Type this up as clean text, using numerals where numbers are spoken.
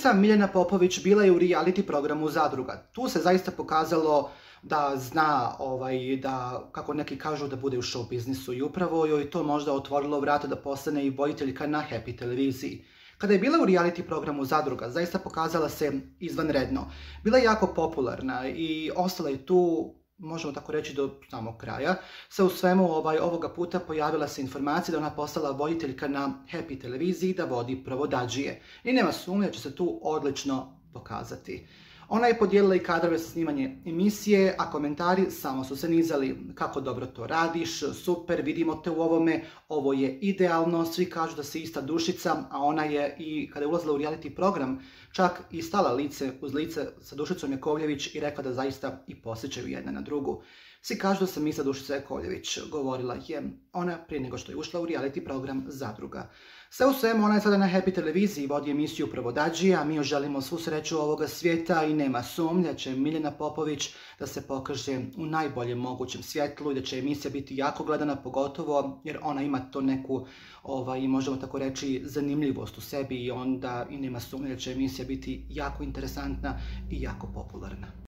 Glumica Miljana Popović bila je u reality programu Zadruga. Tu se zaista pokazalo da zna, da, kako neki kažu, da bude u show biznisu i upravo joj to možda otvorilo vrata da postane i voditeljka na Happy televiziji. Kada je bila u reality programu Zadruga, zaista pokazala se izvanredno. Bila je jako popularna i ostala je tu, možemo tako reći, do samog kraja. Sve u svemu ovoga puta pojavila se informacija da ona postala voditeljka na Happy televiziji, da vodi provodadžije. I nema sumnje da će se tu odlično pokazati. Ona je podijelila i kadrove sa snimanje emisije, a komentari samo su se nizali. Kako dobro to radiš, super, vidimo te u ovome, ovo je idealno, svi kažu da si ista dušica, a ona je i kada je ulazila u reality program čak i stala lice uz lice sa Dušicom Jakovljević i rekla da zaista i posjećaju jedna na drugu. Svi kažu da sam ista Dušica Jakovljević, govorila je ona prije nego što je ušla u reality program Zadruga. Sve u svemu, ona je sada na Happy televiziji, vodi emisiju Provodadžija, a mi joj želimo svu sreću ovoga svijeta i nema sumnje da će Miljana Popović da se pokaže u najboljem mogućem svjetlu i da će emisija biti jako gledana, pogotovo jer ona ima to neku, možemo tako reći, zanimljivost u sebi i onda i nema sumnje da će emisija biti jako interesantna i jako popularna.